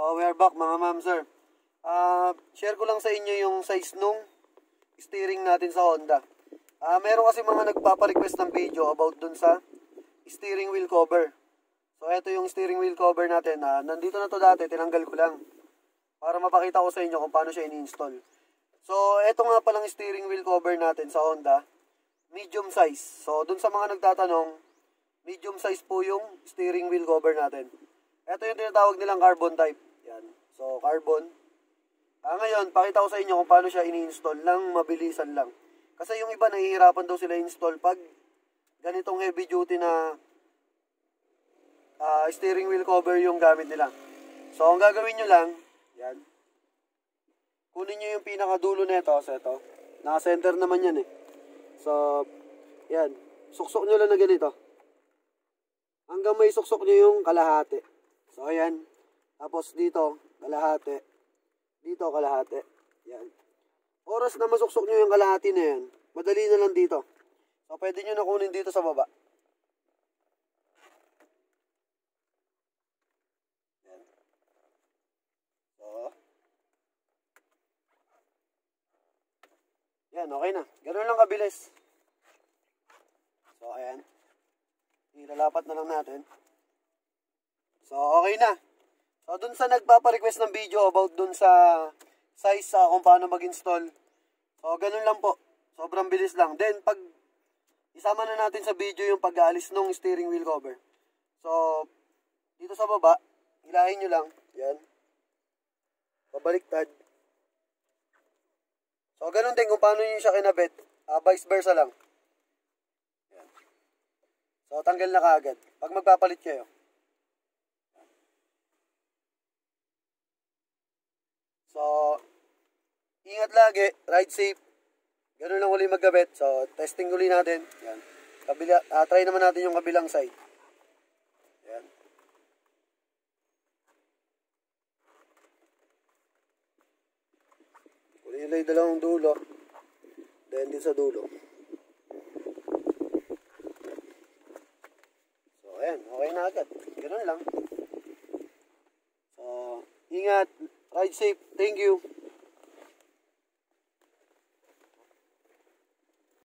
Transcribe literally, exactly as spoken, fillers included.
So, we are back mga ma'am sir. Uh, share ko lang sa inyo yung size nung steering natin sa Honda. Uh, meron kasi mga nagpapa-request ng video about dun sa steering wheel cover. So, ito yung steering wheel cover natin. Uh, nandito na to dati, tinanggal ko lang. Para mapakita ko sa inyo kung paano siya in-install. So, ito nga palang steering wheel cover natin sa Honda. Medium size. So, dun sa mga nagtatanong, medium size po yung steering wheel cover natin. Ito yung tinatawag nilang carbon type. Yan. So, carbon. Ah, ngayon, pakita ko sa inyo kung paano siya ini-install lang, mabilisan lang. Kasi yung iba, nahihirapan daw sila install pag ganitong heavy duty na uh, steering wheel cover yung gamit nila. So, ang gagawin nyo lang, yan. Kunin nyo yung pinakadulo nito. So, ito. Naka-center naman yan eh. So, yan. Suksok nyo lang na ganito. Hanggang may suksok nyo yung kalahati. So, ayan. Tapos dito, kalahati. Dito, kalahati. Yan. Oras na masuksok nyo yung kalahati na yan, madali na lang dito. So, pwede nyo na kunin dito sa baba. Yan. So, yan, okay na. Ganun lang kabilis. So, ayan. Ilalapat na lang natin. So, okay na. So, dun sa nagpapa-request ng video about dun sa size uh, kung paano mag-install. So, ganun lang po. Sobrang bilis lang. Then, pag isama na natin sa video yung pag-aalis ng steering wheel cover. So, dito sa baba, hilahin nyo lang. Yan. Pabaliktad. So, ganun din kung paano nyo siya kinabit. Uh, vice versa lang. Yan. So, tanggal na kaagad. Pag magpapalit kayo. So, ingat lagi, ride safe. Ganun lang uli magkabit. So, testing uli natin. Yan. Kabila, uh, try naman natin yung kabilang side. Yan. Uli nila yung dalawang dulo. Then, din sa dulo. So, ayan. Okay na agad. Ganun lang. So, ingat. Ride safe. Thank you.